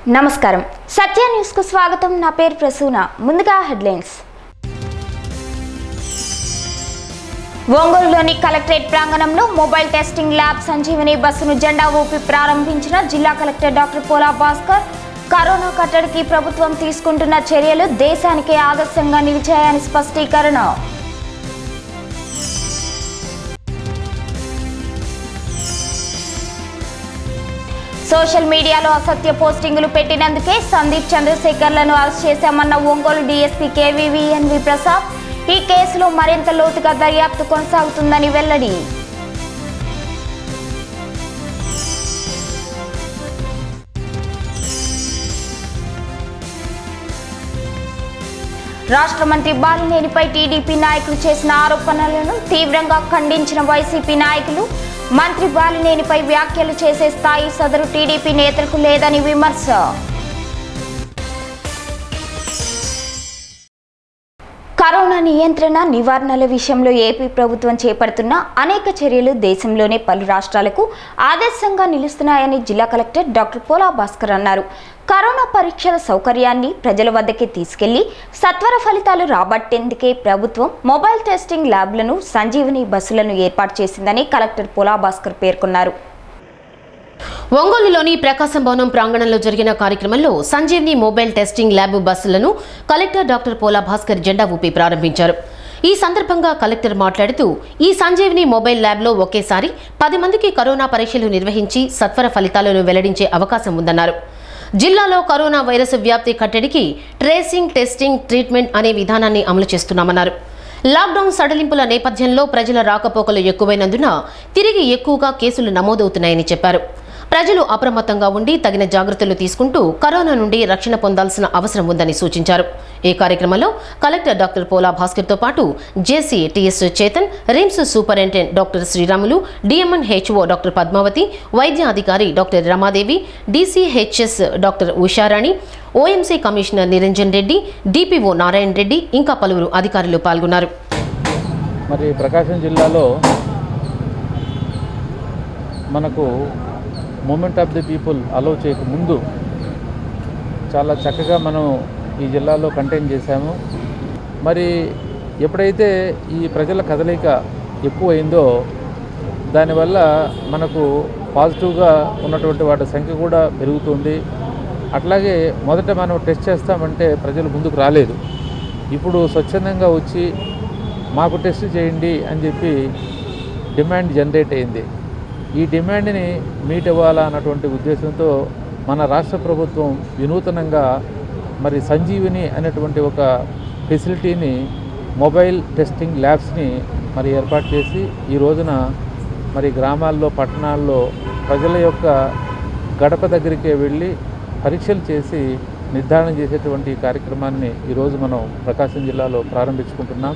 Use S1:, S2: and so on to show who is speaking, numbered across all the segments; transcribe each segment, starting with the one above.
S1: నమస్కారం సత్య న్యూస్ కు స్వాగతం నా పేరు ప్రసూన ముందుగా హెడ్లైన్స్ ఒంగోలులోని కలెక్టరేట్ ప్రాంగణంలో మొబైల్ టెస్టింగ్ ల్యాబ్ సంజీవని బస్సును జెండా ఊపి ప్రారంభించిన జిల్లా collector doctor Pola Bhaskar corona కట్టడికి ప్రభుత్వం తీసుకుంటున్న చర్యలు దేశానికే ఆదర్శంగా నిలిచాయని స్పష్టీకరణ సోషల్ మీడియాలో అసత్య పోస్టింగులు పెట్టినందుకే సందీప్ చంద్రశేఖర్లను అరెస్ట్ చేశామన్న ఒంగోలు డీఎస్పీ కేవీవీఎన్వి ప్రసాద్ ఈ కేసులో మరింత లోతుగా దర్యాప్తు కొనసాగుతుందని వెల్లడి రాష్ట్ర మంత్రి బాలినేనిపై టీడీపీ నాయకులు చేసిన ఆరోపణలను తీవ్రంగా ఖండించిన వైసీపీ నాయకులు మంత్రి బాలినేనిపై వ్యాఖ్యలు చేసే స్థాయి సదరు టీడీపీ నేతలకు లేదని విమర్శ కరోనా నియంత్రణ నివారణల విషయంలో ఏపీ ప్రభుత్వం చేపడుతున్న అనేక చర్యలు దేశంలోనే పలు రాష్ట్రాలకు ఆదర్శంగా నిలుస్తున్నాయని జిల్లా కలెక్టర్ డాక్టర్ పోలా భాస్కర్ అన్నారు. కరోనా పరీక్షల సౌకర్యాన్ని ప్రజల వద్దకే తీసుకెళ్లి సత్వర ఫలితాలు రాబట్టేందుకే ప్రభుత్వం మొబైల్ టెస్టింగ్ ల్యాబ్లను సంజీవని బస్సులను ఏర్పాటు చేసిందని కలెక్టర్ పోలా భాస్కర్ పేర్కొన్నారు.
S2: ఒంగోలులోని ప్రకాశం భవనం ప్రాంగణంలో జరిగిన కార్యక్రమంలో సంజీవని మొబైల్ టెస్టింగ్ ల్యాబ్ బస్సులను కలెక్టర్ డాక్టర్ పోలా భాస్కర్ జెండా ఊపి ప్రారంభించారు. ఈ సందర్భంగా కలెక్టర్ మాట్లాడుతూ ఈ సంజీవని మొబైల్ ల్యాబ్లో ఒకేసారి 10 మందికి కరోనా పరీక్షలు నిర్వహించి సత్వర ఫలితాలను వెల్లడించే అవకాశం ఉందన్నారు. జిల్లాలో కరోనా వైరస్ వ్యాప్తి కట్టడికి ట్రేసింగ్, టెస్టింగ్, ట్రీట్మెంట్ అనే విధానాన్ని అమలు చేస్తున్నామన్నారు. లాక్డౌన్ సడలింపుల నేపథ్యంలో ప్రజల రాకపోకలు ఎక్కువైనందున తిరిగి ఎక్కువగా కేసులు నమోదవుతున్నాయని చెప్పారు. ప్రజలు అప్రమత్తంగా ఉండి తగిన జాగ్రత్తలు తీసుకుంటూ కరోనా నుండి రక్షణ పొందాల్సిన అవసరం ఉందని సూచించారు. ఈ కార్యక్రమంలో కలెక్టర్ డాక్టర్ పోలా భాస్కర్తో పాటు JC TS Chetan, RIMS superintendent doctor Sriramulu, DMNHO doctor Padmavathi, వైద్య అధికారి doctor Ramadevi, DCHS doctor Usharani, OMC commissioner Niranjan Reddy, DPO Narayana Reddy ఇంకా పలువురు అధికారులు పాల్గొన్నారు.
S3: మరి ప్రకాశం జిల్లాలో మనకు movement of the people allow చేయక ముందు చాలా చక్కగా మనం ఈ జిల్లాలో కంటైన్ చేశాము. మరి ఎప్పుడైతే ఈ ప్రజల కదలిక ఎక్కువైందో దానివల్ల మనకు పాజిటివ్గా ఉన్నటువంటి వాటి సంఖ్య కూడా పెరుగుతుంది. అట్లాగే మొదట మనం టెస్ట్ చేస్తామంటే ప్రజలు ముందుకు రాలేదు. ఇప్పుడు స్వచ్ఛందంగా వచ్చి మాకు టెస్ట్ చేయండి అని చెప్పి డిమాండ్ జనరేట్ అయింది. ఈ డిమాండ్ని మీట్ అవ్వాలా అన్నటువంటి ఉద్దేశంతో మన రాష్ట్ర ప్రభుత్వం వినూతనంగా మరి సంజీవిని అనేటువంటి ఒక ఫెసిలిటీని, మొబైల్ టెస్టింగ్ ల్యాబ్స్ని మరి ఏర్పాటు చేసి ఈ రోజున మరి గ్రామాల్లో, పట్టణాల్లో ప్రజల యొక్క గడప దగ్గరికే వెళ్ళి పరీక్షలు చేసి నిర్ధారణ చేసేటువంటి కార్యక్రమాన్ని ఈరోజు మనం ప్రకాశం జిల్లాలో ప్రారంభించుకుంటున్నాం.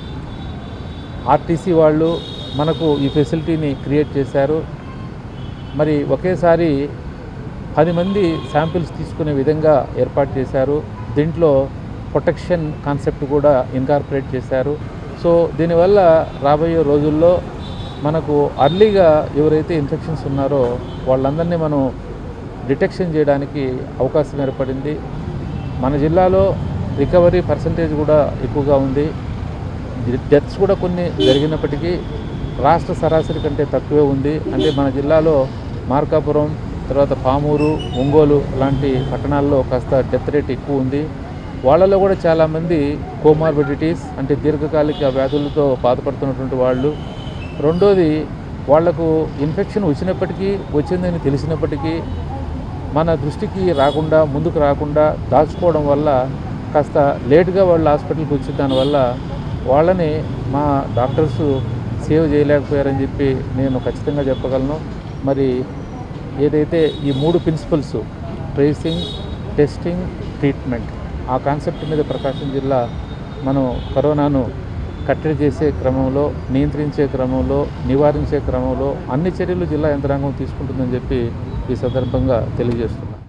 S3: ఆర్టీసీ వాళ్ళు మనకు ఈ ఫెసిలిటీని క్రియేట్ చేశారు. మరి ఒకేసారి 10 మంది శాంపిల్స్ తీసుకునే విధంగా ఏర్పాటు చేశారు. దీంట్లో ప్రొటెక్షన్ కాన్సెప్ట్ కూడా ఇన్కార్పొరేట్ చేశారు. సో దీనివల్ల రాబోయే రోజుల్లో మనకు అర్లీగా ఎవరైతే ఇన్ఫెక్షన్స్ ఉన్నారో వాళ్ళందరినీ మనం డిటెక్షన్ చేయడానికి అవకాశం ఏర్పడింది. మన జిల్లాలో రికవరీ పర్సంటేజ్ కూడా ఎక్కువగా ఉంది. డెత్స్ కూడా కొన్ని జరిగినప్పటికీ రాష్ట్ర సరాసరి కంటే తక్కువే ఉంది. అంటే మన జిల్లాలో మార్కాపురం, తర్వాత పామూరు, ఒంగోలు లాంటి పట్టణాల్లో కాస్త డెత్ రేట్ ఎక్కువ ఉంది. వాళ్ళలో కూడా చాలామంది కోమార్బిడిటీస్ అంటే దీర్ఘకాలిక వ్యాధులతో బాధపడుతున్నటువంటి వాళ్ళు. రెండోది వాళ్లకు ఇన్ఫెక్షన్ వచ్చిందని తెలిసినప్పటికీ మన దృష్టికి రాకుండా, ముందుకు రాకుండా దాచుకోవడం వల్ల కాస్త లేటుగా వాళ్ళు హాస్పిటల్కి వచ్చి దానివల్ల వాళ్ళని మా డాక్టర్స్ సేవ్ చేయలేకపోయారని చెప్పి నేను ఖచ్చితంగా చెప్పగలను. మరి ఏదైతే ఈ 3 ప్రిన్సిపల్స్ ట్రేసింగ్, టెస్టింగ్, ట్రీట్మెంట్ ఆ కాన్సెప్ట్ మీద ప్రకాశం జిల్లా మనం కరోనాను కట్టడి చేసే క్రమంలో, నియంత్రించే క్రమంలో, నివారించే క్రమంలో అన్ని చర్యలు జిల్లా యంత్రాంగం తీసుకుంటుందని చెప్పి ఈ సందర్భంగా తెలియజేస్తున్నాను.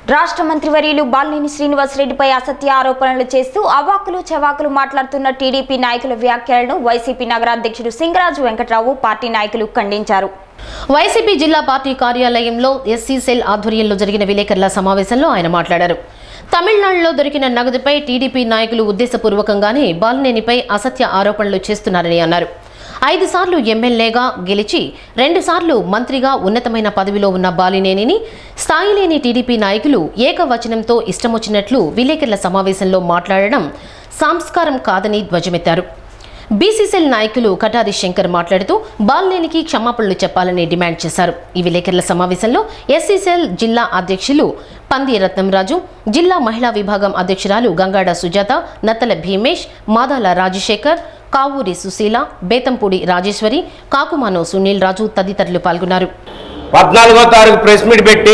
S1: రాష్ట్ర మంత్రివర్యులు బాలినేని శ్రీనివాసరెడ్డిపై అసత్య ఆరోపణలు చేస్తూ అవాకులు చవాకులు మాట్లాడుతున్న టీడీపీ నాయకుల వ్యాఖ్యలను వైసీపీ నగరాధ్యక్షుడు సింగరాజు వెంకట్రావు పార్టీ నాయకులు ఖండించారు.
S2: వైసీపీ జిల్లా పార్టీ కార్యాలయంలో ఎస్సీ సెల్ ఆధ్వర్యంలో జరిగిన విలేకరుల సమావేశంలో ఆయన మాట్లాడారు. తమిళనాడులో దొరికిన నగదుపై టీడీపీ నాయకులు ఉద్దేశపూర్వకంగానే బాలినేనిపై అసత్య ఆరోపణలు చేస్తున్నారని అన్నారు. 5 సార్లు ఎమ్మెల్యేగా గెలిచి 2 సార్లు మంత్రిగా ఉన్నతమైన పదవిలో ఉన్న బాలినేనిని స్థాయి లేని టీడీపీ నాయకులు ఏకవచనంతో ఇష్టమొచ్చినట్లు విలేకరుల సమావేశంలో మాట్లాడడం సంస్కారం కాదని ధ్వజమెత్తారు. బీసీసీఎల్ నాయకులు కటారి శంకర్ మాట్లాడుతూ బాలినేనికి క్షమాపణలు చెప్పాలని డిమాండ్ చేశారు. ఈ విలేకరుల సమావేశంలో ఎస్సీసీఎల్ జిల్లా అధ్యక్షులు పంది రత్నంరాజు, జిల్లా మహిళా విభాగం అధ్యక్షురాలు గంగాడ సుజాత, నత్తల భీమేష్, మాదాల రాజశేఖర్, కావూరి సుశీల, బేతంపూడి రాజేశ్వరి, కాకుమాను సునీల్ రాజు తదితరులు పాల్గొన్నారు.
S4: 14వ తారీఖు ప్రెస్ మీట్ పెట్టి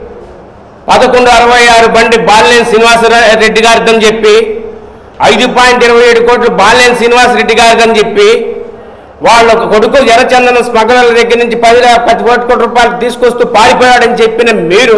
S4: 1166 బండి బాలినేని శ్రీనివాసరెడ్డి గారిని చెప్పి 5.27 కోట్లు బాలినేని శ్రీనివాసరెడ్డి గారిని చెప్పి వాళ్ళ కొడుకు ఎర్రచందనం స్మగ్లర్ల దగ్గర నుంచి 10 కోట్ల రూపాయలు తీసుకొస్తూ పారిపోయాడని చెప్పిన మీరు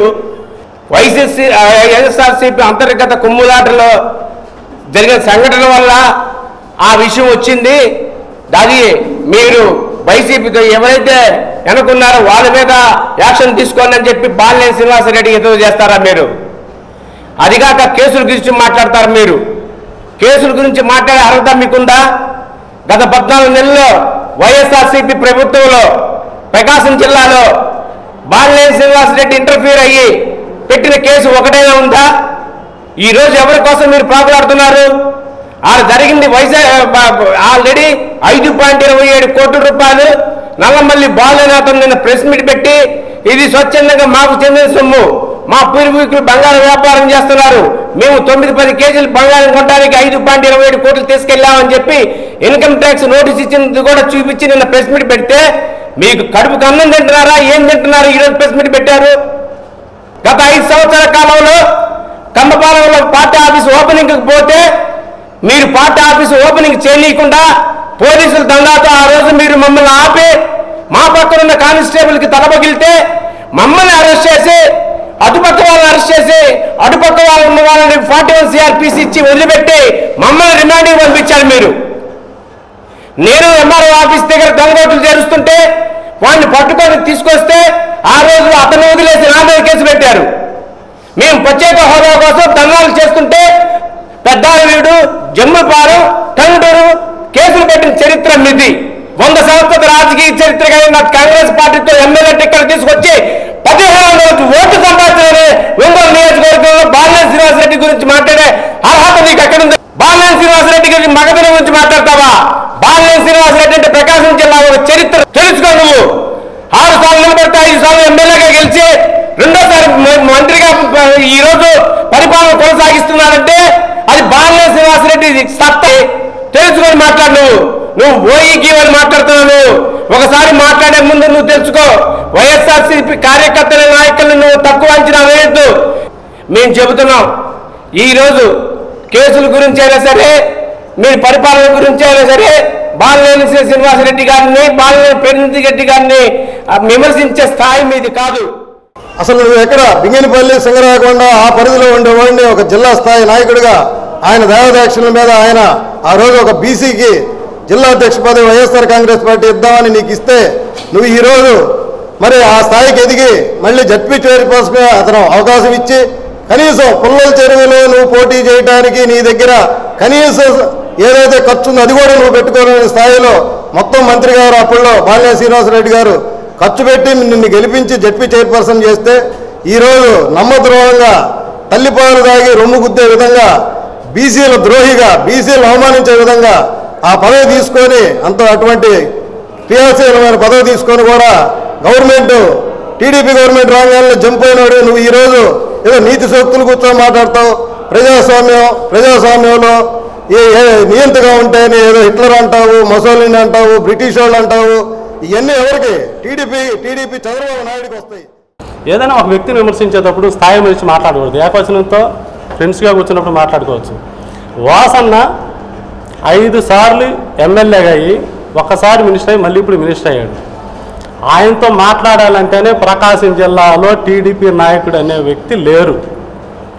S4: వైఎస్ఆర్సీపీ అంతర్గత కుమ్ములాటలో జరిగిన సంఘటన వల్ల ఆ విషయం వచ్చింది. అది మీరు వైసీపీతో ఎవరైతే అనుకున్నారో వాళ్ళ మీద యాక్షన్ తీసుకోండి అని చెప్పి బాలినేని శ్రీనివాసరెడ్డి ఎదురు చేస్తారా మీరు? అదిగాక కేసుల గురించి మాట్లాడతారు. మీరు కేసుల గురించి మాట్లాడే అర్హత మీకుందా? గత 14 నెలల్లో వైఎస్ఆర్సీపీ ప్రభుత్వంలో ప్రకాశం జిల్లాలో బాలినేని శ్రీనివాసరెడ్డి ఇంటర్ఫీర్ అయ్యి పెట్టిన కేసు ఒకటైనా ఉందా? ఈరోజు ఎవరి కోసం మీరు ప్రాకులాడుతున్నారు? జరిగింది ఆల్రెడీ 5.27 కోట్ల రూపాయలు నల్లమల్లి బాలినేని నిన్న ప్రెస్ మీట్ పెట్టి ఇది స్వచ్ఛందంగా మాకు చెందిన సొమ్ము, మా పూర్వీకులు బంగారం వ్యాపారం చేస్తున్నారు, మేము 9-10 కేజీలు బంగారం కొనడానికి 5.27 కోట్లు తీసుకెళ్లామని చెప్పి ఇన్కమ్ ట్యాక్స్ నోటీస్ ఇచ్చింది కూడా చూపించి నిన్న ప్రెస్ మీట్ పెడితే మీకు కడుపుకు అన్నం తింటున్నారా, ఏం తింటున్నారు? ఈరోజు ప్రెస్ మీట్ పెట్టారు. గత 5 సంవత్సరాల కాలంలో కంబపాలెంలో పార్టీ ఆఫీస్ ఓపెనింగ్కి పోతే మీరు పార్టీ ఆఫీసు ఓపెనింగ్ చేయకుండా పోలీసుల దండాతో ఆ రోజు మీరు మమ్మల్ని ఆపి మా పక్కన ఉన్న కానిస్టేబుల్కి తలపగిలితే మమ్మల్ని అరెస్ట్ చేసి అటుపక్క వాళ్ళని అరెస్ట్ చేసి అటుపక్క వాళ్ళు ఉన్న వాళ్ళని 41 CRPC ఇచ్చి వదిలిపెట్టి మమ్మల్ని రిమాండింగ్ పంపించారు మీరు. నేను ఎంఆర్ఓ ఆఫీస్ దగ్గర దొంగోట్లు చేరుస్తుంటే వాడిని పట్టుకొని తీసుకొస్తే ఆ రోజు అతను వదిలేసి నా మీద కేసు పెట్టారు. మేము ప్రత్యేక హోదా కోసం ధర్నాలు చేస్తుంటే పెద్దారెడ్డి, జమ్ముపాలెం, టంగుటూరు కేసులు పెట్టిన చరిత్ర మీది. 100 సంవత్సరాల రాజకీయ చరిత్ర కలిగిన కాంగ్రెస్ పార్టీతో ఎమ్మెల్యే టికెట్ తీసుకొచ్చి 1500 ఓట్లు సంపాదించాలని ఒంగోలు నియోజకవర్గంలో బాలినేని శ్రీనివాసరెడ్డి గురించి మాట్లాడే అర్హత నీకు ఎక్కడుంది? బాలినేని శ్రీనివాసరెడ్డి గురించి మగతనం గురించి మాట్లాడతావా? బాలినేని శ్రీనివాసరెడ్డి అంటే ప్రకాశం జిల్లా ఒక చరిత్ర తెలుసుకో. నువ్వు 6 సార్లు నిలబడితే 5 సార్లు ఎమ్మెల్యేగా గెలిచి 2వ సారి మంత్రిగా ఈరోజు పరిపాలన కొనసాగిస్తున్నారంటే అది బాలినేని శ్రీనివాసరెడ్డి సత్తా. తెలుసుకొని మాట్లాడు. నువ్వు ఓయికి వాళ్ళు మాట్లాడుతున్నావు. ఒకసారి మాట్లాడే ముందు నువ్వు తెలుసుకో. వైఎస్ఆర్సీపీ కార్యకర్తల నాయకులను నువ్వు తక్కువ అంచనా వేయద్దు. మేము చెబుతున్నాం, ఈరోజు కేసుల గురించి అయినా సరే, మీ పరిపాలన గురించి అయినా సరే బాలినేని శ్రీనివాసరెడ్డి గారిని, బాలినేని పెద్దిరెడ్డి గారిని విమర్శించే స్థాయి మీది కాదు.
S5: అసలు నువ్వు ఎక్కడ బింగినపల్లి, సింగరాకొండ ఆ పరిధిలో ఉండేవాడిని ఒక జిల్లా స్థాయి నాయకుడిగా ఆయన దయాదాక్షిణ్యుల మీద ఆయన ఆ రోజు ఒక బీసీకి జిల్లా అధ్యక్ష పదవి వైఎస్ఆర్ కాంగ్రెస్ పార్టీ ఇద్దామని నీకు ఇస్తే నువ్వు ఈరోజు మరి ఆ స్థాయికి ఎదిగి మళ్ళీ జడ్పీ చైర్పర్సన్గా అతను అవకాశం ఇచ్చి కనీసం పుల్లల చెరువులో నువ్వు పోటీ చేయడానికి నీ దగ్గర కనీసం ఏదైతే ఖర్చు ఉందో అది కూడా నువ్వు పెట్టుకోలేని స్థాయిలో మొత్తం మంత్రి గారు అప్పుల్లో బాలినేని శ్రీనివాసరెడ్డి గారు ఖర్చు పెట్టి నిన్ను గెలిపించి జడ్పీ చైర్పర్సన్ చేస్తే ఈరోజు నమ్మద్రోహంగా తల్లిపాలు తాగి రొమ్ము గుద్దే విధంగా బీసీల ద్రోహిగా బీసీలు అవమానించే విధంగా ఆ పదవి తీసుకొని అటువంటి క్రియాశీలమైన పదవి తీసుకొని కూడా టీడీపీ గవర్నమెంట్ రాగానే జంప్ అయినాడు. నువ్వు ఈరోజు ఏదో నీతి సూక్తులు కూర్చొని మాట్లాడతావు. ప్రజాస్వామ్యంలో నియంతగా ఉంటాయని ఏదో హిట్లర్ అంటావు, మొసోలిని అంటావు, బ్రిటిష్ వాళ్ళు అంటావు. ఇవన్నీ ఎవరికి? టీడీపీ చంద్రబాబు నాయుడికి వస్తాయి.
S6: ఏదైనా ఒక వ్యక్తిని విమర్శించేటప్పుడు స్థాయి గురించి మాట్లాడకూడదు. ఏకవచనంతో ఫ్రెండ్స్గా కూర్చున్నప్పుడు మాట్లాడుకోవచ్చు. వాసన్న 5 సార్లు ఎమ్మెల్యేగా అయ్యి 1 సారి మినిస్టర్ అయ్యి మళ్ళీ ఇప్పుడు మినిస్టర్ అయ్యాడు. ఆయనతో మాట్లాడాలంటేనే ప్రకాశం జిల్లాలో టీడీపీ నాయకుడు అనే వ్యక్తి లేరు.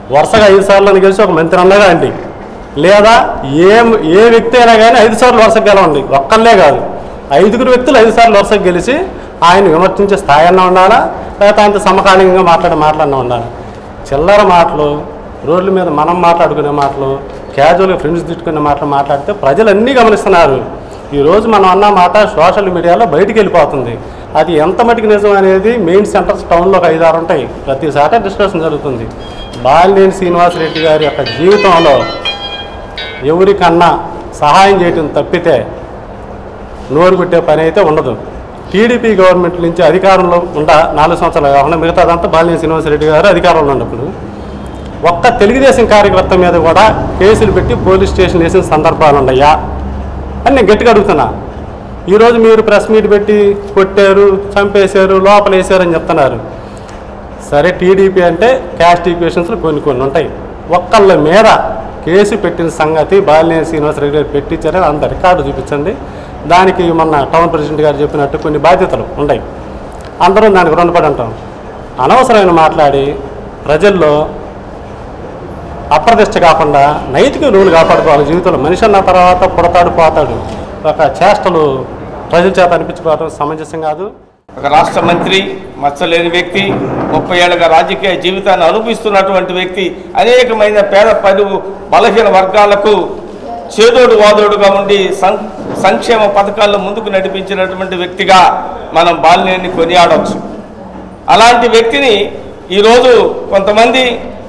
S6: వరుసగా 5 సార్లు గెలిచి ఒక మంత్రి అన్నగా అండి, లేదా ఏ వ్యక్తి అయినా కానీ 5 సార్లు వరుసగా గెలవండి, ఒక్కళ్ళే కాదు 5 వ్యక్తులు 5 సార్లు వరుసగా గెలిచి ఆయన విమర్శించే స్థాయి అన్నా ఉండాలా, లేకపోతే ఆయనతో సమకాలీనంగా మాటలన్నా ఉండాలి. చిల్లర మాటలు, రోడ్ల మీద మనం మాట్లాడుకునే మాటలు, క్యాజువల్గా ఫ్రెండ్స్ తిట్టుకునే మాటలు మాట్లాడితే ప్రజలు అన్నీ గమనిస్తున్నారు. ఈరోజు మనం అన్న మాట సోషల్ మీడియాలో బయటికి వెళ్ళిపోతుంది. అది ఎంత మటుకు నిజం అనేది మెయిన్ సెంటర్స్ టౌన్లో ఒక 5-6 ఉంటాయి, ప్రతిసారి డిస్కషన్ జరుగుతుంది. బాలినేని శ్రీనివాసరెడ్డి గారి యొక్క జీవితంలో ఎవరికన్నా సహాయం చేయటం తప్పితే నోరు పెట్టే పని అయితే ఉండదు. టీడీపీ గవర్నమెంట్ నుంచి అధికారంలో 4 సంవత్సరాలు కాకుండా మిగతాదంతా బాలినేని శ్రీనివాసరెడ్డి గారు అధికారంలో ఉన్నప్పుడు ఒక్క తెలుగుదేశం కార్యకర్త మీద కూడా కేసులు పెట్టి పోలీస్ స్టేషన్ వేసిన సందర్భాలు ఉన్నాయా అని నేను గట్టిగా అడుగుతున్నా. ఈరోజు మీరు ప్రెస్ మీట్ పెట్టి కొట్టారు, చంపేశారు, లోపలేశారు అని చెప్తున్నారు. సరే, టీడీపీ అంటే క్యాస్ట్ ఈక్వేషన్స్లో కొన్ని ఉంటాయి. ఒక్కళ్ళ మీద కేసు పెట్టిన సంగతి బాలినేని శ్రీనివాసరెడ్డి గారు పెట్టించారని అంత రికార్డు చూపించండి. దానికి మొన్న టౌన్ ప్రెసిడెంట్ గారు చెప్పినట్టు కొన్ని బాధ్యతలు ఉంటాయి, అందరం దానికి రుణపడి ఉంటాం. అనవసరమైన మాట్లాడి ప్రజల్లో అప్రతిష్ట కాకుండా నైతిక విలువలు కాపాడుకోవాలి. జీవితంలో మనిషి అన్న తర్వాత పుడతాడు పోతాడు, ఒక చేష్టలు ప్రజల చేత అనిపించుకోవడం సమంజసం కాదు.
S4: ఒక రాష్ట్ర మంత్రి, మచ్చలేని వ్యక్తి, 30 ఏళ్ళగా రాజకీయ జీవితాన్ని అనుభవిస్తున్నటువంటి వ్యక్తి, అనేకమైన పేద బలహీన వర్గాలకు చేదోడు వాదోడుగా ఉండి సంక్షేమ పథకాల్లో ముందుకు నడిపించినటువంటి వ్యక్తిగా మనం బాలినేని కొనియాడవచ్చు. అలాంటి వ్యక్తిని ఈరోజు కొంతమంది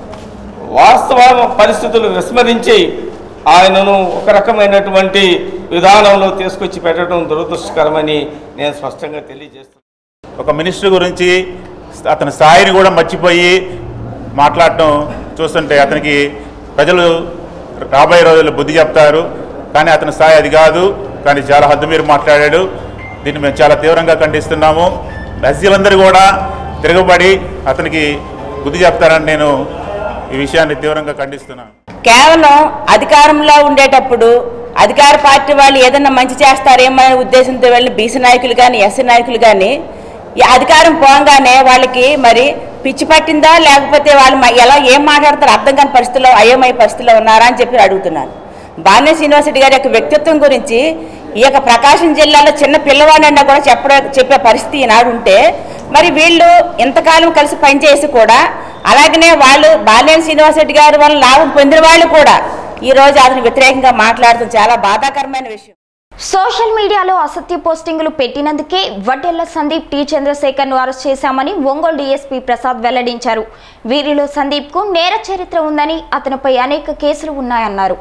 S4: వాస్తవ పరిస్థితులు విస్మరించి ఆయనను ఒక రకమైనటువంటి విధానంలో తీసుకొచ్చి పెట్టడం దురదృష్టకరమని నేను స్పష్టంగా తెలియజేస్తున్నాను.
S7: ఒక మినిస్టర్ గురించి అతని స్థాయిని కూడా మర్చిపోయి మాట్లాడటం చూస్తుంటే అతనికి ప్రజలు రాబోయే రోజుల్లో బుద్ధి చెప్తారు. కానీ అతని స్థాయి అది కాదు, కానీ చాలా హద్దు మీరు మాట్లాడాడు. దీన్ని మేము చాలా తీవ్రంగా ఖండిస్తున్నాము. రజీలందరూ కూడా తిరగబడి అతనికి బుద్ధి చెప్తారని నేను ఈ విషయాన్ని తీవ్రంగా ఖండిస్తున్నాను.
S8: కేవలం అధికారంలో ఉండేటప్పుడు అధికార పార్టీ వాళ్ళు ఏదన్నా మంచి చేస్తారేమో ఉద్దేశంతో వెళ్ళి బీసీ నాయకులు కానీ ఎస్సీ నాయకులు కానీ ఈ అధికారం పోగానే వాళ్ళకి మరి పిచ్చి పట్టిందా, లేకపోతే వాళ్ళు ఎలా ఏం మాట్లాడతారు అర్థం కాని పరిస్థితుల్లో, అయోమయ పరిస్థితుల్లో ఉన్నారా అని చెప్పి అడుగుతున్నాను. బాలినేని శ్రీనివాసరెడ్డి గారి యొక్క వ్యక్తిత్వం గురించి ఈ యొక్క ప్రకాశం జిల్లాలో చిన్న పిల్లవాడన్నా కూడా చెప్పే పరిస్థితి ఈనాడు ఉంటే, మరి వీళ్ళు ఇంతకాలం కలిసి పనిచేసి కూడా అలాగనే వాళ్ళు బాలినేని శ్రీనివాసరెడ్డి గారి వల్ల లాభం పొందిన వాళ్ళు కూడా ఈరోజు అతను వ్యతిరేకంగా మాట్లాడటం చాలా బాధాకరమైన విషయం.
S1: సోషల్ మీడియాలో అసత్య పోస్టింగులు పెట్టినందుకే వడ్డెల్ల సందీప్ టి చంద్రశేఖర్ను అరెస్ట్ చేశామని ఒంగోలు డీఎస్పీ ప్రసాద్ వెల్లడించారు. వీరిలో సందీప్కు నేర చరిత్ర ఉందని, అతనిపై అనేక కేసులు ఉన్నాయన్నారు.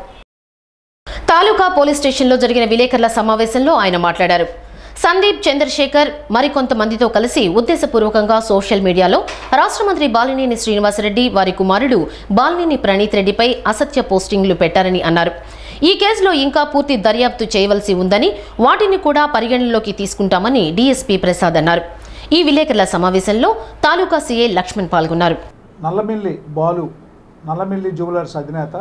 S2: తాలూకా పోలీస్ స్టేషన్లో జరిగిన విలేకరుల సమావేశంలో ఆయన మాట్లాడారు. సందీప్ చంద్రశేఖర్ మరికొంతమందితో కలిసి ఉద్దేశపూర్వకంగా సోషల్ మీడియాలో రాష్ట్ర మంత్రి బాలినేని శ్రీనివాసరెడ్డి, వారి కుమారుడు బాలినేని ప్రణీత్ రెడ్డిపై అసత్య పోస్టింగ్లు పెట్టారని అన్నారు. ఈ కేసులో ఇంకా పూర్తి దర్యాప్తు చేయవలసి ఉందని, వాటిని కూడా పరిగణనలోకి తీసుకుంటామని డీఎస్పీ ప్రసాద్ అన్నారు. ఈ విలేకరుల సమావేశంలో తాలూకా సీఐ లక్ష్మణ్ పాల్గొన్నారు.
S9: నల్లమిల్లి బాలు, నల్లమిల్లి జ్యువెలర్స్ అధినేత,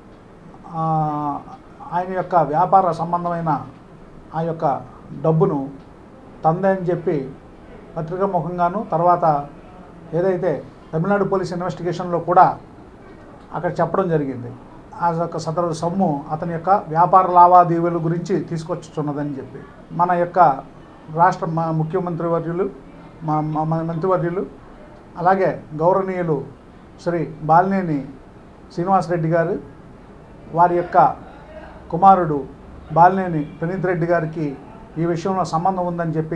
S9: ఆయన యొక్క వ్యాపార సంబంధమైన ఆ యొక్క డబ్బును తందే అని చెప్పి పత్రికా ముఖంగాను, తర్వాత ఏదైతే తమిళనాడు పోలీస్ ఇన్వెస్టిగేషన్లో కూడా అక్కడ చెప్పడం జరిగింది. ఆ యొక్క సదరు సొమ్ము అతని యొక్క వ్యాపార లావాదేవీల గురించి తీసుకొచ్చుతున్నదని చెప్పి మన యొక్క రాష్ట్ర ముఖ్యమంత్రి వర్యులు, మంత్రివర్యులు, అలాగే గౌరవనీయులు శ్రీ బాలినేని శ్రీనివాసరెడ్డి గారు, వారి యొక్క కుమారుడు బాలినేని ప్రణీత్ రెడ్డి గారికి ఈ విషయంలో సంబంధం ఉందని చెప్పి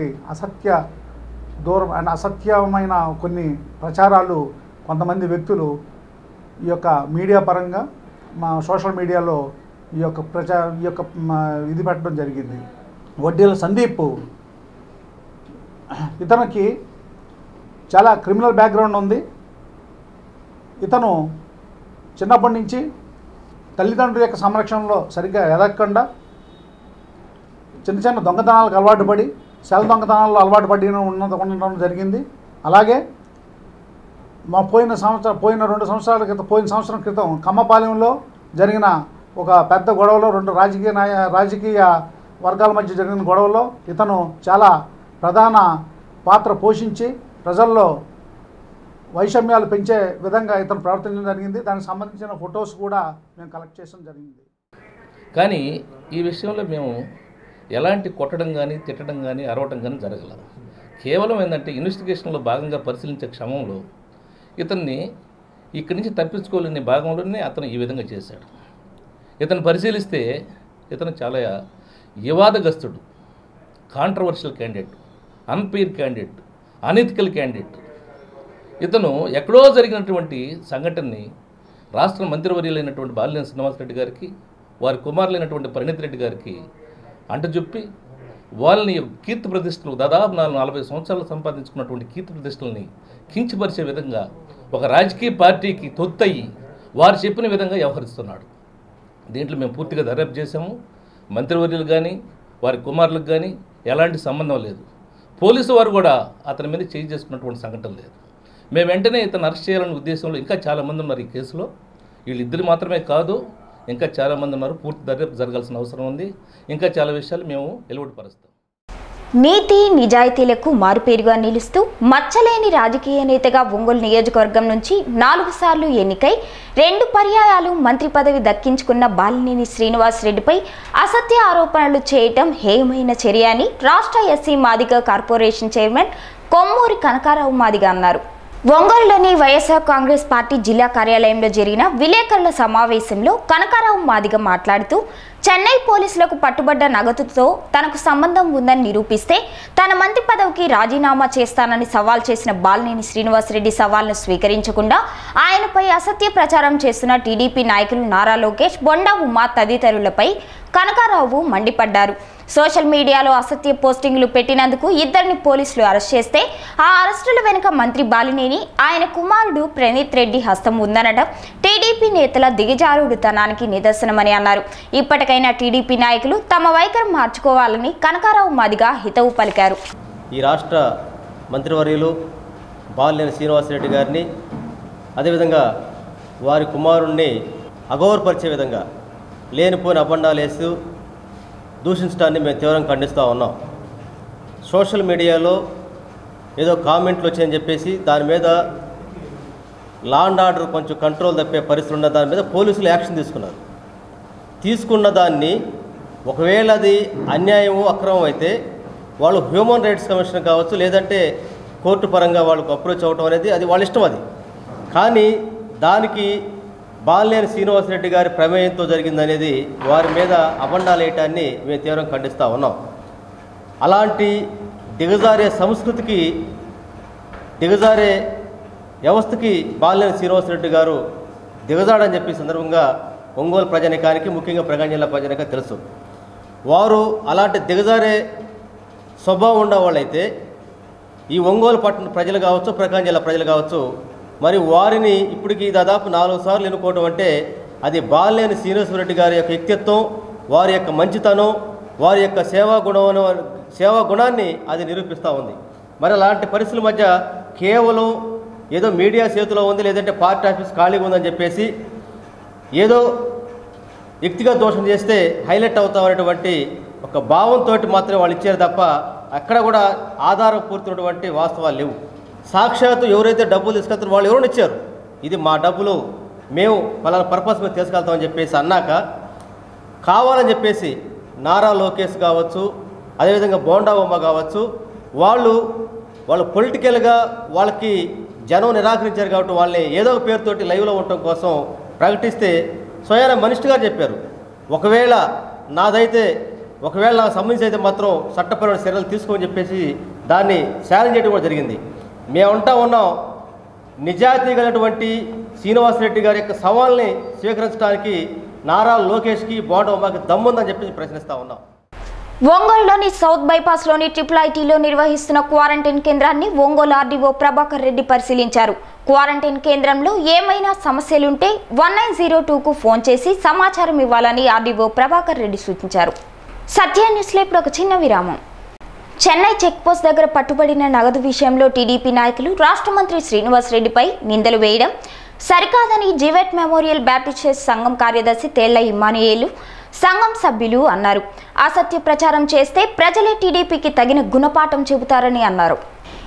S9: అసత్యమైన కొన్ని ప్రచారాలు కొంతమంది వ్యక్తులు ఈ యొక్క మీడియా పరంగా మా సోషల్ మీడియాలో ఈ యొక్క ఇది పెట్టడం జరిగింది. వడ్డీల సందీప్ ఇతనికి చాలా క్రిమినల్ బ్యాక్గ్రౌండ్ ఉంది. ఇతను చిన్నప్పటి నుంచి తల్లిదండ్రుల యొక్క సంరక్షణలో సరిగ్గా ఎదగకుండా చిన్న చిన్న దొంగతనాలకు అలవాటు పడి, సెల్ దొంగతనాల్లో అలవాటు పడి ఉండడం జరిగింది. అలాగే పోయిన సంవత్సరం క్రితం కమ్మపాలెంలో జరిగిన ఒక పెద్ద గొడవలో, 2 రాజకీయ వర్గాల మధ్య జరిగిన గొడవలో ఇతను చాలా ప్రధాన పాత్ర పోషించి ప్రజల్లో వైషమ్యాలు పెంచే విధంగా ఇతను ప్రవర్తించడం జరిగింది. దానికి సంబంధించిన ఫొటోస్ కూడా మేము కలెక్ట్ చేయడం జరిగింది.
S10: కానీ ఈ విషయంలో మేము ఎలాంటి కొట్టడం కానీ తిట్టడం కానీ అరవటం కానీ జరగలేదు. కేవలం ఏంటంటే ఇన్వెస్టిగేషన్లో భాగంగా పరిశీలించే క్రమంలో ఇతన్ని ఇక్కడి నుంచి తప్పించుకోలేని భాగంలోనే అతను ఈ విధంగా చేశాడు. ఇతను పరిశీలిస్తే ఇతను చాలా వివాదగ్రస్తుడు, controversial candidate, unfair candidate, unethical candidate. ఇతను ఎక్కడో జరిగినటువంటి సంఘటనని రాష్ట్ర మంత్రివర్యులైనటువంటి బాలినేని శ్రీనివాసరెడ్డి గారికి, వారి కుమారులైనటువంటి పరిణిత్ రెడ్డి గారికి అంటజెప్పి వాళ్ళని కీర్తి ప్రతిష్టలు దాదాపు 40 సంవత్సరాలు సంపాదించుకున్నటువంటి కీర్తి ప్రతిష్టలని కించపరిచే విధంగా ఒక రాజకీయ పార్టీకి తొత్తయి వారు చెప్పిన విధంగా వ్యవహరిస్తున్నాడు. దీంట్లో మేము పూర్తిగా దర్యాప్తు చేశాము. మంత్రివర్యులు కానీ వారి కుమారులకు కానీ ఎలాంటి సంబంధం లేదు. పోలీసు వారు కూడా అతని మీద చేంజ్ చేసుకున్నటువంటి సంఘటన లేదు. మేము వెంటనే ఇతను అరెస్ట్ చేయాలనే ఉద్దేశంలో ఇంకా చాలామంది ఉన్నారు ఈ కేసులో. వీళ్ళిద్దరు మాత్రమే కాదు, ఇంకా చాలామంది ఉన్నారు. పూర్తి దర్యాప్తు జరగాల్సిన అవసరం ఉంది. ఇంకా చాలా విషయాలు మేము వెలువడిపరుస్తాం.
S1: నీతి నిజాయితీలకు మారుపేరుగా నిలుస్తూ మచ్చలేని రాజకీయ నేతగా ఒంగోలు నియోజకవర్గం నుంచి 4 సార్లు ఎన్నికై 2 పర్యాయాలు మంత్రి పదవి దక్కించుకున్న బాలినేని శ్రీనివాసరెడ్డిపై అసత్య ఆరోపణలు చేయటం హేయమైన చర్య అని రాష్ట్ర SC Madiga corporation chairman Kommuri Kanakarao Madiga అన్నారు. ఒంగోలులోని వైఎస్ఆర్ కాంగ్రెస్ పార్టీ జిల్లా కార్యాలయంలో జరిగిన విలేకరుల సమావేశంలో కనకారావు మాదిగ మాట్లాడుతూ చెన్నై పోలీసులకు పట్టుబడ్డ నగదుతో తనకు సంబంధం ఉందని నిరూపిస్తే తన మంత్రి పదవికి రాజీనామా చేస్తానని సవాల్ చేసిన బాలినేని శ్రీనివాసరెడ్డి సవాల్ను స్వీకరించకుండా ఆయనపై అసత్య ప్రచారం చేస్తున్న టీడీపీ నాయకులు నారా లోకేష్, బొండా ఉమా తదితరులపై కనకారావు మండిపడ్డారు. సోషల్ మీడియాలో అసత్య పోస్టింగ్లు పెట్టినందుకు 2 పోలీసులు అరెస్ట్ చేస్తే ఆ అరెస్టుల వెనుక మంత్రి బాలినేని, ఆయన కుమారుడు ప్రణీత్ రెడ్డి హస్తం ఉందనడం టీడీపీ నేతల దిగజారుడుతనానికి నిదర్శనమని అన్నారు. ఇప్పటికైనా టీడీపీ నాయకులు తమ వైఖరి మార్చుకోవాలని కనకారావు మాదిగ హితవు పలికారు.
S11: ఈ రాష్ట్ర మంత్రివర్యులు బాలినేని శ్రీనివాసరెడ్డి గారిని, అదేవిధంగా వారి కుమారుణ్ణి అగౌరవపరిచే విధంగా లేనిపోయిన అబండాలు వేస్తూ దూషించడాన్ని మేము తీవ్రంగా ఖండిస్తూ ఉన్నాం. సోషల్ మీడియాలో ఏదో కామెంట్లు వచ్చాయని చెప్పేసి దాని మీద లా అండ్ ఆర్డర్ కొంచెం కంట్రోల్ తప్పే పరిస్థితులు ఉన్న దాని మీద పోలీసులు యాక్షన్ తీసుకున్న దాన్ని ఒకవేళ అది అన్యాయము అక్రమం అయితే వాళ్ళు హ్యూమన్ రైట్స్ కమిషన్ కావచ్చు, లేదంటే కోర్టు పరంగా వాళ్ళకు అప్రోచ్ అవ్వటం అనేది అది వాళ్ళ ఇష్టం. అది కానీ దానికి బాలినేని శ్రీనివాసరెడ్డి గారి ప్రమేయంతో జరిగిందనేది వారి మీద అబండాలు వేయటాన్ని మేము తీవ్రంగా ఖండిస్తూ ఉన్నాం. అలాంటి దిగజారే సంస్కృతికి, దిగజారే వ్యవస్థకి బాలినేని శ్రీనివాసరెడ్డి గారు దిగజాడని చెప్పి సందర్భంగా ఒంగోలు ప్రజానికానికి, ముఖ్యంగా ప్రకాశం జిల్లా ప్రజానికానికి తెలుసు. వారు అలాంటి దిగజారే స్వభావం ఉండేవాళ్ళైతే ఈ ఒంగోలు పట్టణ ప్రజలు కావచ్చు, ప్రకాశం జిల్లా ప్రజలు కావచ్చు, మరి వారిని ఇప్పటికీ దాదాపు 4 సార్లు ఎన్నుకోవడం అంటే అది బాలినేని శ్రీనివాసరెడ్డి గారి యొక్క వ్యక్తిత్వం, వారి యొక్క మంచితనం, వారి యొక్క సేవా గుణాన్ని అది నిరూపిస్తూ ఉంది. మరి అలాంటి పరిస్థితుల మధ్య కేవలం ఏదో మీడియా చేతిలో ఉంది, లేదంటే పార్టీ ఆఫీస్ ఖాళీగా ఉందని చెప్పేసి ఏదో వ్యక్తిగత దోషం చేస్తే హైలైట్ అవుతామనేటువంటి ఒక భావంతో మాత్రమే వాళ్ళు ఇచ్చారు తప్ప అక్కడ కూడా ఆధారం పూర్తినటువంటి వాస్తవాలు లేవు. సాక్షాత్తు ఎవరైతే డబ్బులు తీసుకెళ్తారో వాళ్ళు ఎవరైనా ఇచ్చారు, ఇది మా డబ్బులు, మేము పలానా పర్పస్ మీద తీసుకెళ్తామని చెప్పేసి అన్నాక కావాలని చెప్పేసి నారా లోకేష్ కావచ్చు, అదేవిధంగా బోండా ఉమ్మ కావచ్చు, వాళ్ళు పొలిటికల్గా వాళ్ళకి జనం నిరాకరించారు కాబట్టి వాళ్ళని ఏదో ఒక పేరుతోటి లైవ్లో ఉండటం కోసం ప్రకటిస్తే స్వయాన మినిస్టర్ గారు చెప్పారు, ఒకవేళ నాకు సంబంధించి అయితే మాత్రం చట్టపరమైన చర్యలు తీసుకోమని చెప్పేసి దాన్ని ఛాలెంజ్ చేయడం కూడా జరిగింది. మేమంటా ఉన్నాం, నిజాయితీ కలిగినటువంటి శ్రీనివాసరెడ్డి గారి యొక్క సవాల్ని స్వీకరించడానికి నారా లోకేష్కి, బోండా ఉమ్మకి దమ్ముందని చెప్పి ప్రశ్నిస్తూ ఉన్నాం.
S1: ఒంగోలులోని సౌత్ బైపాస్లోని IIITలో నిర్వహిస్తున్న క్వారంటైన్ కేంద్రాన్ని ఒంగోలు ఆర్డీఓ ప్రభాకర్ రెడ్డి పరిశీలించారు. క్వారంటైన్ కేంద్రంలో ఏమైనా సమస్యలుంటే 1902కు ఫోన్ చేసి సమాచారం ఇవ్వాలని ఆర్డీఓ ప్రభాకర్ రెడ్డి సూచించారు. సత్య న్యూస్లో ఇప్పుడు ఒక చిన్న విరామం. చెన్నై చెక్పోస్ట్ దగ్గర పట్టుబడిన నగదు విషయంలో టీడీపీ నాయకులు రాష్ట్ర మంత్రి శ్రీనివాసరెడ్డిపై నిందలు వేయడం సరికాదని జివెట్ మెమోరియల్ బ్యాప్టిస్ట్ చర్చ్ సంఘం కార్యదర్శి తేళ్ల ఇమ్మానుయేలు, సంఘం సభ్యులు అన్నారు. అసత్య ప్రచారం చేస్తే ప్రజలే టీడీపీకి తగిన గుణపాఠం చెబుతారని అన్నారు.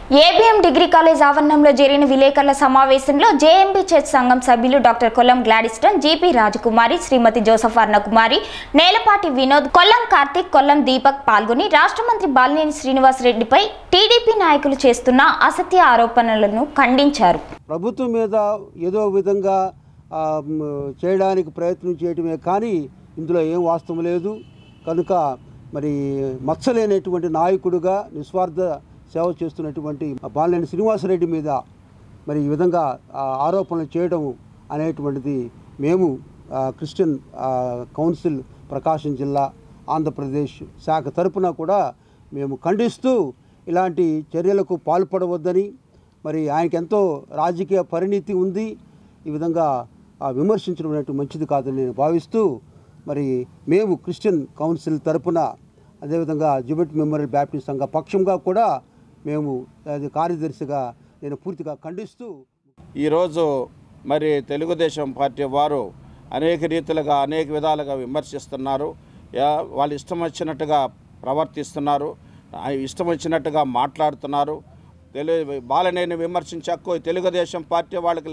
S1: ఏబిఎం డిగ్రీ కాలేజ్ ఆవరణంలో జరిగిన విలేకరుల సమావేశంలో జేఎంబీ చర్చ్ సంఘం సభ్యులు doctor Kollam Gladstone, GP Rajakumari, Srimathi Joseph Arnakumari, Nelapati Vinod, Kollam Karthik, Kollam Deepak పాల్గొని రాష్ట్ర మంత్రి బాలినేని శ్రీనివాస్ రెడ్డిపై టీడీపీ నాయకులు చేస్తున్న అసత్య ఆరోపణలను ఖండించారు.
S12: ప్రభుత్వం మీద ఏదో విధంగా చేయడానికి ప్రయత్నం చేయడమే కానీ ఇందులో ఏం వాస్తవం లేదు. కనుక మరి మచ్చలేనటువంటి నాయకుడుగా నిస్వార్థ సేవ చేస్తున్నటువంటి బాలినేని శ్రీనివాసరెడ్డి మీద మరి ఈ విధంగా ఆరోపణలు చేయడం అనేటువంటిది మేము క్రిస్టియన్ కౌన్సిల్ ప్రకాశం జిల్లా ఆంధ్రప్రదేశ్ శాఖ తరపున కూడా మేము ఖండిస్తూ ఇలాంటి చర్యలకు పాల్పడవద్దని, మరి ఆయనకి ఎంతో రాజకీయ పరిణితి ఉంది, ఈ విధంగా విమర్శించడం అనేటు మంచిది కాదని నేను భావిస్తూ మరి మేము క్రిస్టియన్ కౌన్సిల్ తరపున అదేవిధంగా జుబెట్ మెమోరియల్ బ్యాప్టిస్ట్ సంఘ పక్షంగా కూడా మేము కార్యదర్శిగా నేను పూర్తిగా ఖండిస్తూ
S13: ఈరోజు మరి తెలుగుదేశం పార్టీ వారు అనేక రీతిలుగా అనేక విధాలుగా విమర్శిస్తున్నారు. వాళ్ళు ఇష్టం వచ్చినట్టుగా ప్రవర్తిస్తున్నారు, ఇష్టం వచ్చినట్టుగా మాట్లాడుతున్నారు. బాలినేని విమర్శించే హక్కు తెలుగుదేశం పార్టీ వాళ్ళకి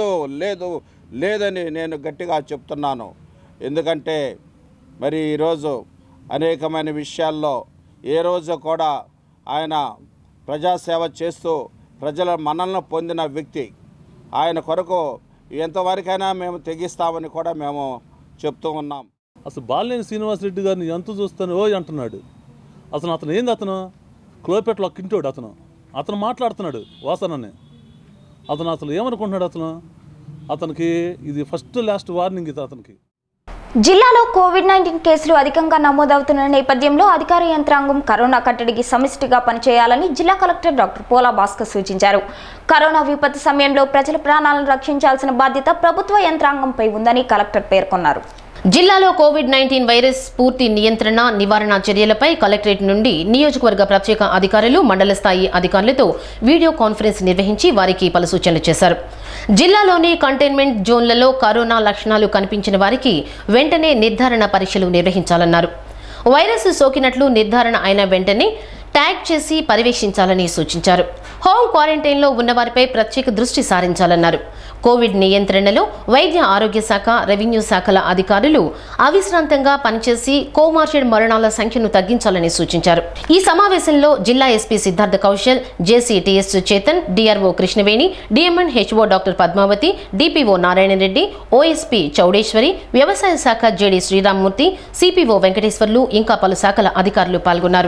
S13: లేదని నేను గట్టిగా చెప్తున్నాను. ఎందుకంటే మరి ఈరోజు అనేకమైన విషయాల్లో ఏ రోజు కూడా ఆయన ప్రజాసేవ చేస్తూ ప్రజల మన్ననలు పొందిన వ్యక్తి. ఆయన కొరకు ఎంతవరకైనా మేము తెగిస్తామని కూడా మేము చెప్తూ ఉన్నాం.
S14: అసలు బాలినేని శ్రీనివాసరెడ్డి గారిని ఎంత చూస్తానో అంటున్నాడు. అతను ఏంది, అతను క్లోపేటలో కింటోడు, అతను మాట్లాడుతున్నాడు వాసనని. అసలు ఏమనుకుంటున్నాడు? అతనికి ఇది ఫస్ట్ లాస్ట్ వార్నింగ్ ఇది అతనికి.
S1: జిల్లాలో కోవిడ్-19 కేసులు అధికంగా నమోదవుతున్న నేపథ్యంలో అధికార యంత్రాంగం కరోనా కట్టడికి సమిష్టిగా పనిచేయాలని జిల్లా కలెక్టర్ డాక్టర్ పోలా భాస్కర్ సూచించారు. కరోనా విపత్తు సమయంలో ప్రజల ప్రాణాలను రక్షించాల్సిన బాధ్యత ప్రభుత్వ యంత్రాంగంపై ఉందని కలెక్టర్ పేర్కొన్నారు.
S2: జిల్లాలో కోవిడ్-19 వైరస్ పూర్తి నియంత్రణ, నివారణ చర్యలపై కలెక్టరేట్ నుండి నియోజకవర్గ ప్రత్యేక అధికారులు, మండల స్థాయి అధికారులతో వీడియో కాన్ఫరెన్స్ నిర్వహించి వారికి పలు సూచనలు చేశారు. జిల్లాలోని కంటైన్మెంట్ జోన్లలో కరోనా లక్షణాలు కనిపించిన వారికి వెంటనే నిర్ధారణ పరీక్షలు నిర్వహించాలన్నారు. వైరస్ సోకినట్లు నిర్ధారణ అయిన వెంటనే ట్యాగ్ చేసి పర్యవేక్షించాలని సూచించారు. హోమ్ క్వారంటైన్లో ఉన్నవారిపై ప్రత్యేక దృష్టి సారించాలన్నారు. కోవిడ్ నియంత్రణలో వైద్య ఆరోగ్య శాఖ, రెవెన్యూ శాఖల అధికారులు అవిశ్రాంతంగా పనిచేసి కోమార్టెడ్ మరణాల సంఖ్యను తగ్గించాలని సూచించారు. ఈ సమావేశంలో జిల్లా SP Siddhartha Kaushal, JCTS Chetan, DRO Krishnaveni, DMN HO doctor Padmavathi, DPO Narayana Reddy, OSP Chowdeswari, వ్యవసాయ శాఖ జేడీ శ్రీరామ్మూర్తి, సిపిఓ వెంకటేశ్వర్లు ఇంకా పలు శాఖల అధికారులు పాల్గొన్నారు.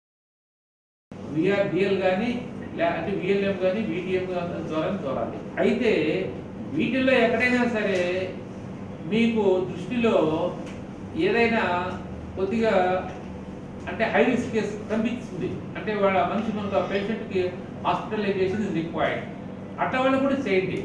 S3: అయితే వీటిల్లో ఎక్కడైనా సరే మీకు దృష్టిలో ఏదైనా కొద్దిగా అంటే హై రిస్క్ కేసు కనిపిస్తుంది, అంటే వాళ్ళ మనిషి మనకు ఆ పేషెంట్కి హాస్పిటలైజేషన్ ఇస్ రిక్వైర్డ్, అట్లా వాళ్ళు కూడా చేయండి.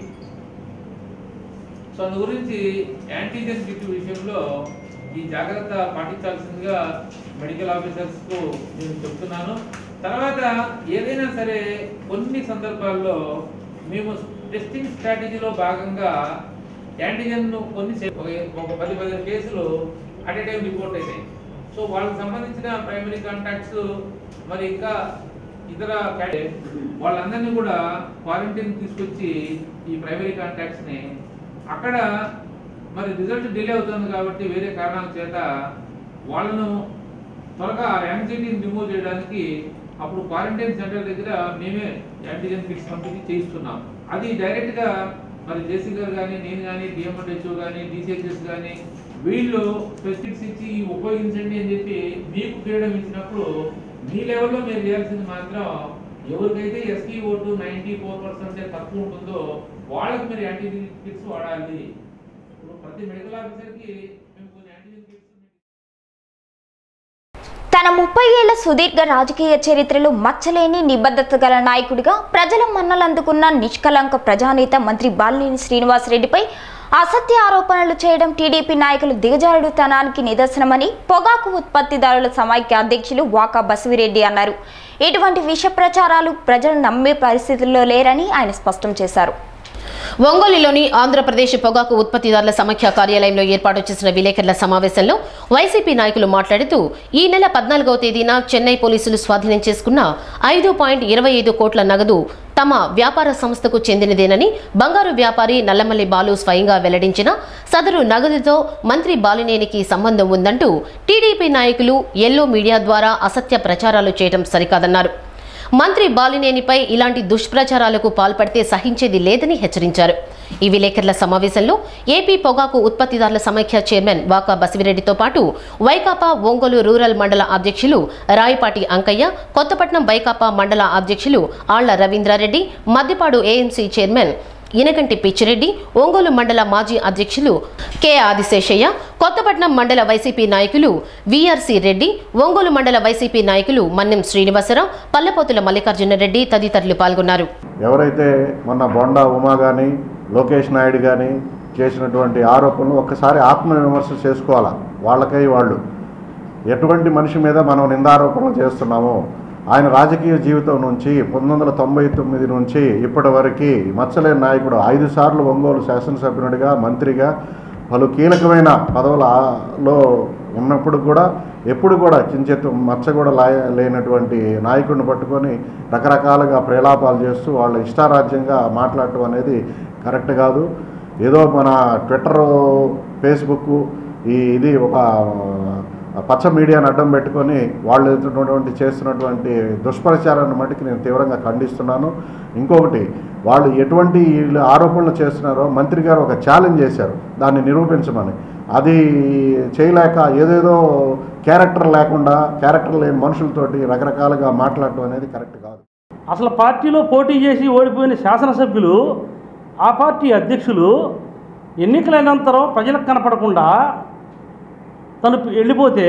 S3: సో అందు గురించి యాంటీజెన్ కిట్ విషయంలో ఈ జాగ్రత్త పాటించాల్సిందిగా మెడికల్ ఆఫీసర్స్కు నేను చెప్తున్నాను. తర్వాత ఏదైనా సరే కొన్ని సందర్భాల్లో మేము టెస్టింగ్ స్ట్రాటజీలో భాగంగా యాంటీజెన్ కొన్ని ఒక 10-15 కేసులు అట్ ఏ టైం రిపోర్ట్ అయినాయి. సో వాళ్ళకి సంబంధించిన ప్రైమరీ కాంటాక్ట్స్ మరి ఇంకా ఇతర వాళ్ళందరినీ కూడా క్వారంటైన్ తీసుకొచ్చి ఈ ప్రైమరీ కాంటాక్ట్స్ని అక్కడ మరి రిజల్ట్ డిలే అవుతుంది కాబట్టి వేరే కారణాల చేత వాళ్ళను త్వరగా ఆ యాంగ్జైటీని రిమూవ్ చేయడానికి అప్పుడు క్వారంటైన్ సెంటర్ దగ్గర మేమే యాంటీజెన్ కిట్స్ పంపిణీ చేయిస్తున్నాం. అది డైరెక్ట్గా మరి జేసీ గారు కానీ, నేను కానీ, డిఎంహెచ్ఓ కానీ, డిసిహెచ్ఎస్ కానీ వీళ్ళు స్పెసిఫిక్స్ ఇచ్చి ఉపయోగించండి అని చెప్పి మీకు ఫ్రీడమ్ ఇచ్చినప్పుడు మీ లెవెల్లో మీరు చేయాల్సింది మాత్రం ఎవరికైతే SpO2 94% తక్కువ ఉంటుందో వాళ్ళకి మీరు యాంటీజెన్ కిట్స్ వాడాలి. ఇప్పుడు ప్రతి మెడికల్ ఆఫీసర్కి మేము కొన్ని యాంటీజెన్ కిట్స్.
S1: తన 30 ఏళ్ల సుదీర్ఘ రాజకీయ చరిత్రలో మచ్చలేని నిబద్ధత గల నాయకుడిగా ప్రజల మన్నలందుకున్న నిష్కలంక ప్రజానేత మంత్రి బాలినేని శ్రీనివాసరెడ్డిపై అసత్య ఆరోపణలు చేయడం టీడీపీ నాయకులు దిగజారుడుతనానికి నిదర్శనమని పొగాకు ఉత్పత్తిదారుల సమైక్య అధ్యక్షులు వాకా బసిరెడ్డి అన్నారు. ఇటువంటి విష ప్రచారాలు ప్రజలు నమ్మే పరిస్థితుల్లో లేరని ఆయన స్పష్టం చేశారు.
S2: ఒంగోలులోని ఆంధ్రప్రదేశ్ పొగాకు ఉత్పత్తిదారుల సమాఖ్య కార్యాలయంలో ఏర్పాటు చేసిన విలేకరుల సమావేశంలో వైసీపీ నాయకులు మాట్లాడుతూ ఈ నెల 14వ తేదీన చెన్నై పోలీసులు స్వాధీనం చేసుకున్న 5.25 కోట్ల నగదు తమ వ్యాపార సంస్థకు చెందినదేనని బంగారు వ్యాపారి నల్లమల్లి బాలు స్వయంగా వెల్లడించిన సదరు నగదుతో మంత్రి బాలినేనికి సంబంధం ఉందంటూ టీడీపీ నాయకులు ఎల్లో మీడియా ద్వారా అసత్య ప్రచారాలు చేయడం సరికాదన్నారు. మంత్రి బాలినేనిపై ఇలాంటి దుష్ప్రచారాలకు పాల్పడితే సహించేది లేదని హెచ్చరించారు. ఈ విలేకరుల సమావేశంలో ఏపీ పొగాకు ఉత్పత్తిదారుల సమైక్య చైర్మన్ వాకా బసివిరెడ్డితో పాటు వైకాపా ఒంగోలు రూరల్ మండల అధ్యక్షులు రాయపాటి అంకయ్య, కొత్తపట్నం వైకాపా మండల అధ్యక్షులు ఆళ్ల రవీంద్రారెడ్డి, మద్దిపాడు ఏఎంసీ చైర్మన్ ఇనకంటి పిచ్చిరెడ్డి, ఒంగోలు మండల మాజీ అధ్యక్షులు కె ఆదిశేషయ్య, కొత్తపట్నం మండల వైసీపీ నాయకులు విఆర్సి రెడ్డి, ఒంగోలు మండల వైసీపీ నాయకులు మన్నెం శ్రీనివాసరావు, పల్లపోతుల మల్లికార్జున రెడ్డి తదితరులు పాల్గొన్నారు.
S15: ఎవరైతే మొన్న బొండా ఉమా కానీ లోకేష్ నాయుడు కానీ చేసినటువంటి ఆరోపణలు ఒక్కసారి ఆత్మవిమర్శ చేసుకోవాలా. వాళ్ళకై వాళ్ళు ఎటువంటి మనిషి మీద మనం నిందారోపణలు చేస్తున్నామో, ఆయన రాజకీయ జీవితం నుంచి 1999 నుంచి ఇప్పటి వరకు మచ్చలేని నాయకుడు, 5 సార్లు ఒంగోలు శాసనసభ్యునిగా, మంత్రిగా పలు కీలకమైన పదవులలో ఉన్నప్పుడు కూడా ఎప్పుడు కూడా కించెత్తు మచ్చ కూడా లేనటువంటి నాయకుడిని పట్టుకొని రకరకాలుగా ప్రేలాపాలు చేస్తూ వాళ్ళ ఇష్టారాజ్యంగా మాట్లాడటం అనేది కరెక్ట్ కాదు. ఏదో మన ట్విట్టర్, ఫేస్బుక్ ఇది ఒక పచ్చ మీడియాను అడ్డం పెట్టుకొని వాళ్ళు చేస్తున్నటువంటి దుష్ప్రచారాన్ని మటుకు నేను తీవ్రంగా ఖండిస్తున్నాను. ఇంకొకటి, వాళ్ళు ఎటువంటి ఆరోపణలు చేస్తున్నారో మంత్రి గారు ఒక ఛాలెంజ్ చేశారు దాన్ని నిరూపించమని. అది చేయలేక ఏదేదో క్యారెక్టర్ లేని మనుషులతోటి రకరకాలుగా మాట్లాడటం అనేది కరెక్ట్ కాదు.
S16: అసలు పార్టీలో పోటీ చేసి ఓడిపోయిన శాసనసభ్యులు, ఆ పార్టీ అధ్యక్షులు ఎన్నికలైనంతరం ప్రజలకు కనపడకుండా తను వెళ్ళిపోతే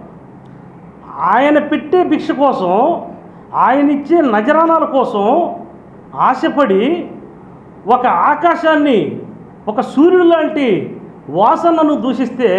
S16: ఆయన పెట్టే భిక్ష కోసం, ఆయన ఇచ్చే నజరానాల కోసం ఆశపడి ఒక ఆకాశాన్ని, ఒక సూర్యుడు లాంటి వాసనను దూషిస్తే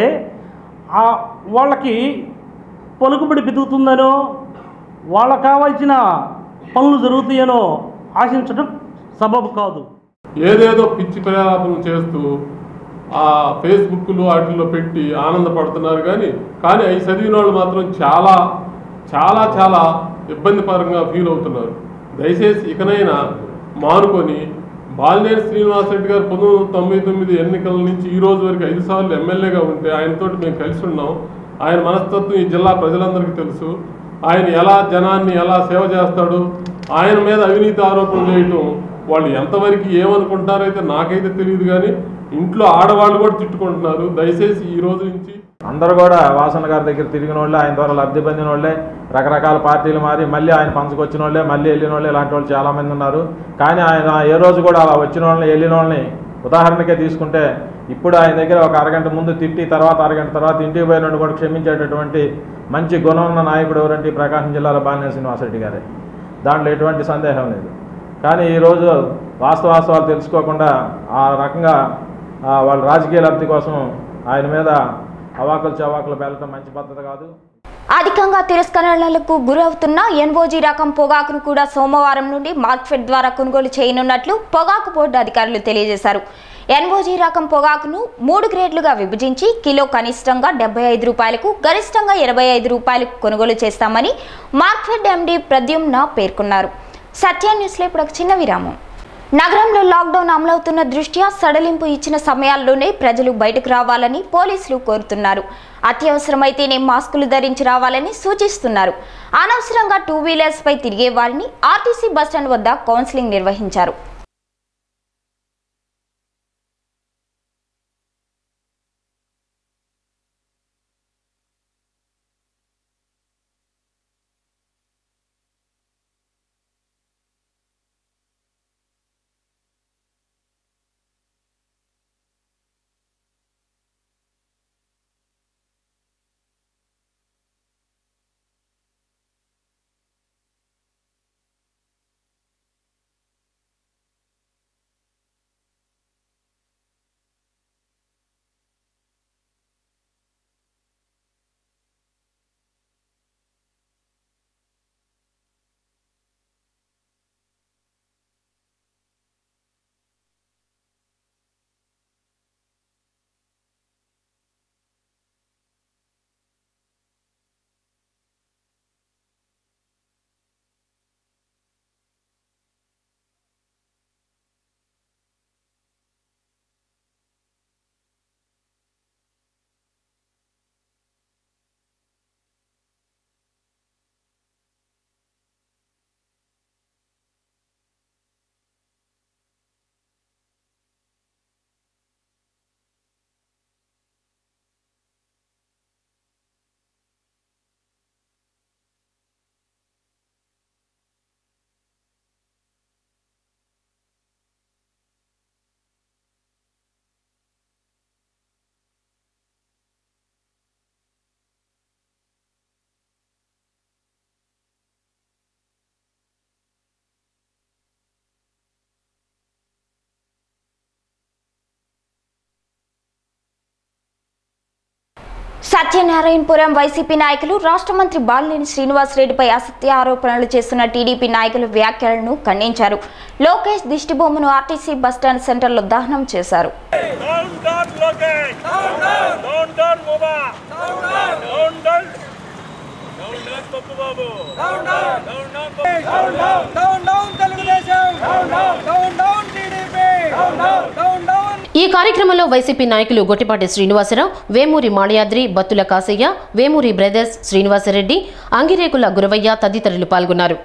S16: వాళ్ళకి పలుకుబడి పెరుగుతుందనో, వాళ్ళకు కావాల్సిన పనులు జరుగుతాయనో ఆశించడం సబబు కాదు.
S17: ఏదేదో పిచ్చి ప్రలాపం చేస్తూ ఆ ఫేస్బుక్లు వాటిల్లో పెట్టి ఆనందపడుతున్నారు. కానీ అవి చదివిన వాళ్ళు మాత్రం చాలా చాలా చాలా ఇబ్బందికరంగా ఫీల్ అవుతున్నారు. దయచేసి ఇకనైనా మానుకొని, బాలినేని శ్రీనివాసరెడ్డి గారు 1999 ఎన్నికల నుంచి ఈ రోజు వరకు 5 సార్లు ఎమ్మెల్యేగా ఉంటే ఆయనతోటి మేము కలిసి ఉన్నాం. ఆయన మనస్తత్వం ఈ జిల్లా ప్రజలందరికీ తెలుసు. ఆయన ఎలా జనాన్ని ఎలా సేవ చేస్తాడు, ఆయన మీద అవినీతి ఆరోపణలు చేయటం వాళ్ళు ఎంతవరకు ఏమనుకుంటారైతే నాకైతే తెలియదు. కానీ ఇంట్లో ఆడవాళ్ళు కూడా తిట్టుకుంటున్నారు. దయచేసి ఈ రోజు నుంచి
S18: అందరూ కూడా వాసన గారి దగ్గర తిరిగిన వాళ్ళే, ఆయన ద్వారా లబ్ధి పొందిన వాళ్ళే, రకరకాల పార్టీలు మారి మళ్ళీ ఆయన పంచుకొచ్చిన వాళ్ళే, మళ్ళీ వెళ్ళిన వాళ్ళే, ఇలాంటి వాళ్ళు చాలామంది ఉన్నారు. కానీ ఆయన ఏ రోజు కూడా అలా వచ్చిన వాళ్ళని వెళ్ళిన వాళ్ళని ఉదాహరణకే తీసుకుంటే, ఇప్పుడు ఆయన దగ్గర ఒక అరగంట ముందు తిట్టి తర్వాత అరగంట తర్వాత ఇంటికి పోయిన కూడా క్షమించేటటువంటి మంచి గుణం ఉన్న నాయకుడు ఎవరంటే ప్రకాశం జిల్లాలో బాలినేని శ్రీనివాసరెడ్డి గారే. దాంట్లో ఎటువంటి సందేహం లేదు. కానీ ఈరోజు వాస్తవాలు తెలుసుకోకుండా ఆ రకంగా వాళ్ళ రాజకీయ లబ్ధి కోసం ఆయన మీద అవాకులు చవాకులు పేలటం మంచి పద్ధతి కాదు.
S1: అధికంగా తిరస్కరణలకు గురవుతున్న ఎన్ఓజీ రకం పొగాకును కూడా సోమవారం నుండి మార్కెట్ ద్వారా కొనుగోలు చేయనున్నట్లు పొగాకు బోర్డు అధికారులు తెలియజేశారు. ఎన్ఓజీ రకం పొగాకును 3 గ్రేడ్లుగా విభజించి కిలో కనిష్టంగా 75 రూపాయలకు, గరిష్టంగా 25 రూపాయలకు కొనుగోలు చేస్తామని మార్కెట్ ఎండీ ప్రద్యుమ్న పేర్కొన్నారు. సత్య న్యూస్లో ఇప్పుడు ఒక చిన్న విరామం. నగరంలో లాక్డౌన్ అమలవుతున్న దృష్ట్యా సడలింపు ఇచ్చిన సమయాల్లోనే ప్రజలు బయటకు రావాలని పోలీసులు కోరుతున్నారు. అత్యవసరమైతేనే మాస్కులు ధరించి రావాలని సూచిస్తున్నారు. అనవసరంగా 2 వీలర్స్ పై తిరిగే వారిని ఆర్టీసీ బస్టాండ్ వద్ద కౌన్సిలింగ్ నిర్వహించారు. సత్యనారాయణపురం వైసీపీ నాయకులు రాష్ట్ర మంత్రి బాలినేని శ్రీనివాసరెడ్డిపై అసత్య ఆరోపణలు చేస్తున్న టీడీపీ నాయకుల వ్యాఖ్యలను ఖండించారు. లోకేష్ దిష్టిబొమ్మను ఆర్టీసీ బస్టాండ్ సెంటర్లో దహనం చేశారు.
S2: ఈ కార్యక్రమంలో వైసీపీ నాయకులు గొట్టిపాటి శ్రీనివాసరావు, వేమూరి మాళయాద్రి, బత్తుల కాసయ్య, వేమూరి బ్రదర్స్ శ్రీనివాసరెడ్డి, అంగిరేకుల గురవయ్య తదితరులు పాల్గొన్నారు.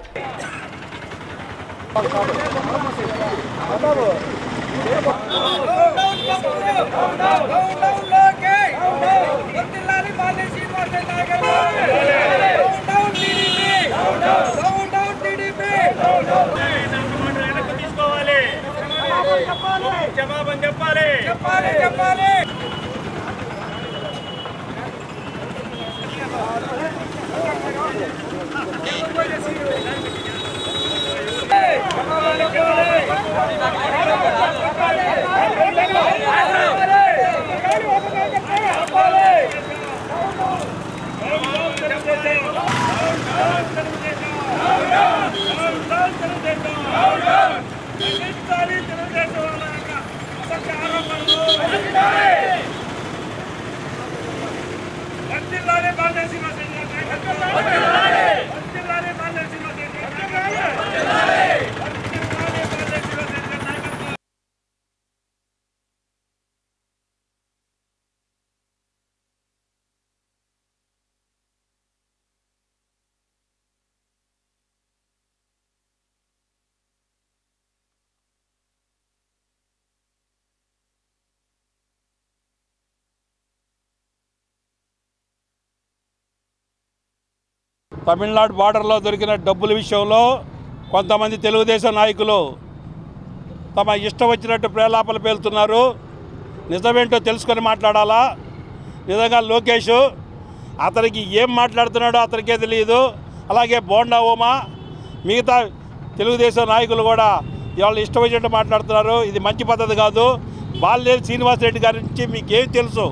S19: తమిళనాడు బార్డర్లో దొరికిన డబ్బుల విషయంలో కొంతమంది తెలుగుదేశం నాయకులు తమ ఇష్టం వచ్చినట్టు ప్రేలాపలు పేలుతున్నారు. నిజమేంటో తెలుసుకొని మాట్లాడాలా. నిజంగా లోకేష్ అతనికి ఏం మాట్లాడుతున్నాడో అతనికే తెలియదు. అలాగే బోండా ఉమా, మిగతా తెలుగుదేశం నాయకులు కూడా ఇవాళ ఇష్టం వచ్చినట్టు మాట్లాడుతున్నారు. ఇది మంచి పద్ధతి కాదు. బాలినేని శ్రీనివాసరెడ్డి గారి నుంచి మీకేం తెలుసు?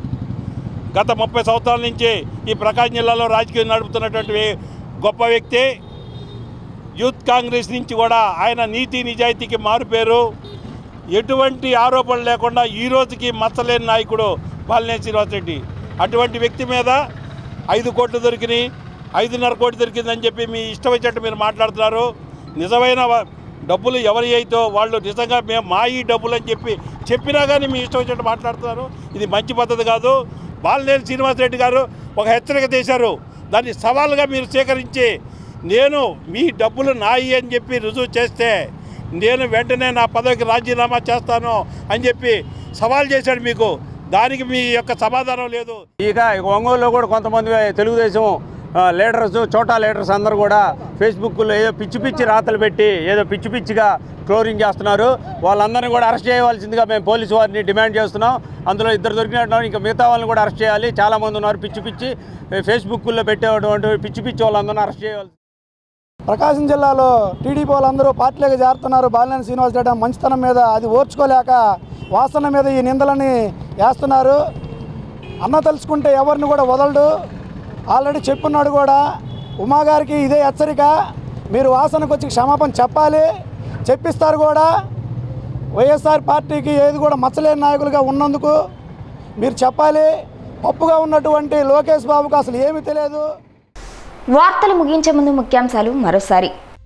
S19: గత 30 సంవత్సరాల నుంచి ఈ ప్రకాశం జిల్లాలో రాజకీయం నడుపుతున్నటువంటి గొప్ప వ్యక్తి. యూత్ కాంగ్రెస్ నుంచి కూడా ఆయన నీతి నిజాయితీకి మారుపేరు. ఎటువంటి ఆరోపణలు లేకుండా ఈ రోజుకి మచ్చలేని నాయకుడు బాలినేని శ్రీనివాసరెడ్డి. అటువంటి వ్యక్తి మీద 5 కోట్లు దొరికినాయి, 5.5 కోట్లు దొరికిందని చెప్పి మీ ఇష్టం వచ్చినట్టు మీరు మాట్లాడుతున్నారు. నిజమైన డబ్బులు ఎవరి అయితే వాళ్ళు నిజంగా మేము మా ఈ డబ్బులు అని చెప్పినా కానీ మీ ఇష్టం వచ్చినట్టు మాట్లాడుతున్నారు. ఇది మంచి పద్ధతి కాదు. బాలినేని శ్రీనివాసరెడ్డి గారు ఒక హెచ్చరిక చేశారు. దాన్ని సవాలుగా మీరు స్వీకరించి నేను మీ డబ్బులు నాయి అని చెప్పి రుజువు చేస్తే నేను వెంటనే నా పదవికి రాజీనామా చేస్తాను అని చెప్పి సవాల్ చేశాడు మీకు. దానికి మీ యొక్క సమాధానం లేదు.
S20: ఇక ఒంగోలులో కూడా కొంతమంది తెలుగుదేశం లీడర్స్, చోటా లీడర్స్ అందరూ కూడా ఫేస్బుక్లో ఏదో పిచ్చి పిచ్చి రాతలు పెట్టి ఏదో పిచ్చి పిచ్చిగా ట్రోలింగ్ చేస్తున్నారు. వాళ్ళందరినీ కూడా అరెస్ట్ చేయవలసిందిగా మేము పోలీసు వారిని డిమాండ్ చేస్తున్నాం. అందులో 2 దొరికినట్టు ఇంకా మిగతా వాళ్ళని కూడా అరెస్ట్ చేయాలి. చాలామంది ఉన్నారు పిచ్చి పిచ్చి ఫేస్బుక్లో పెట్టేటువంటి పిచ్చి పిచ్చి వాళ్ళందరినీ అరెస్ట్ చేయాలి.
S21: ప్రకాశం జిల్లాలో టీడీపీ వాళ్ళందరూ పార్టీలోకి చేరుతున్నారు. బాలినేని శ్రీనివాసరెడ్డి మంచితనం మీద అది ఓర్చుకోలేక వాసన మీద ఈ నిందలని వేస్తున్నారు. అన్న తలుచుకుంటే ఎవరిని కూడా వదలడు. ఆల్రెడీ చెప్పున్నాడు కూడా. ఉమాగారికి ఇదే హెచ్చరిక. మీరు వాసనకు వచ్చి క్షమాపణ చెప్పాలి, చెప్పిస్తారు కూడా. వైఎస్ఆర్ పార్టీకి ఏది కూడా మచ్చలేని నాయకులుగా ఉన్నందుకు మీరు చెప్పాలి. పప్పుగా ఉన్నటువంటి లోకేష్ బాబుకు అసలు ఏమీ తెలియదు.
S1: వార్తలు ముగించే ముందు ముఖ్యాంశాలు మరోసారి.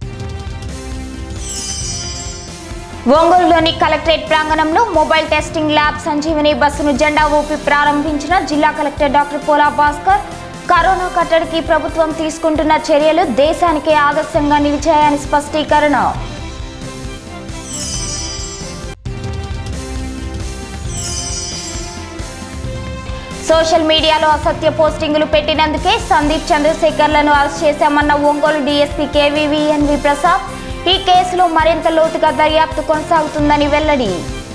S1: ఒంగోలులోని కలెక్టరేట్ ప్రాంగణంలో మొబైల్ టెస్టింగ్ ల్యాబ్ సంజీవని బస్సును జెండా ఊపి ప్రారంభించిన జిల్లా collector doctor Pola Bhaskar. Corona కట్టడికి ప్రభుత్వం తీసుకుంటున్న చర్యలు దేశానికే ఆదర్శంగా నిలిచాయని స్పష్టీకరణ. సోషల్ మీడియాలో అసత్య పోస్టింగులు పెట్టినందుకే సందీప్ చంద్రశేఖర్లను అరెస్ట్ చేశామన్న ఒంగోలు డీఎస్పీ కేవీవీఎన్వి ప్రసాద్. ఈ కేసులో మరింత లోతుగా దర్యాప్తు కొనసాగుతుందని వెల్లడి.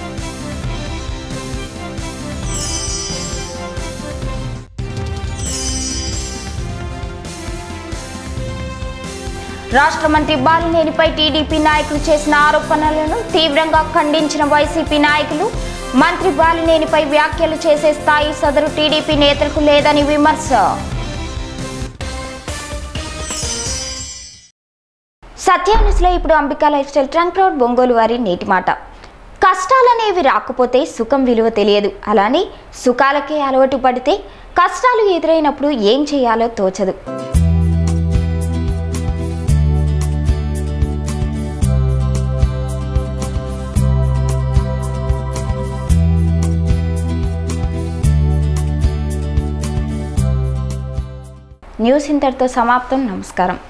S1: రాష్ట్ర మంత్రి బాలినేనిపై టీడీపీ నాయకులు చేసిన ఆరోపణలను తీవ్రంగా ఖండించిన వైసీపీ నాయకులు మంత్రి బాలినేనిపై వ్యాఖ్యలు చేసే స్థాయి సదరు టీడీపీ నేతలకు లేదని విమర్శ. సత్యాన్యూస్లో ఇప్పుడు Ambika lifestyle trunk road Ongole వారి నేటి మాట. కష్టాలనేవి రాకపోతే సుఖం విలువ తెలియదు. అలానే సుఖాలకే అలవాటు పడితే కష్టాలు ఎదురైనప్పుడు ఏం చేయాలో తోచదు. న్యూస్ ఇంతటితో సమాప్తం. నమస్కారం.